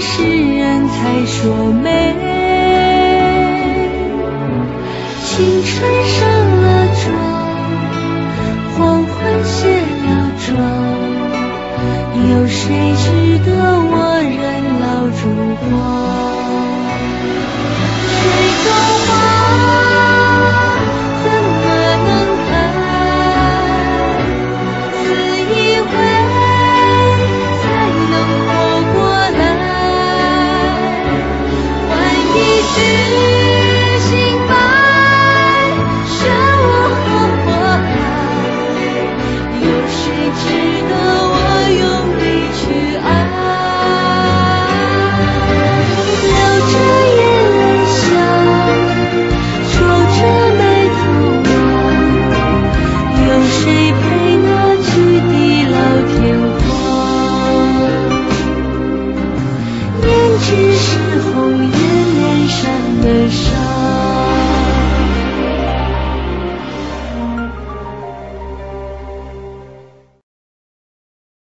世人才说美。青春上了妆，黄昏卸了妆，有谁值得我人老珠黄？水中花怎么能开？此一回才能活过来。换一句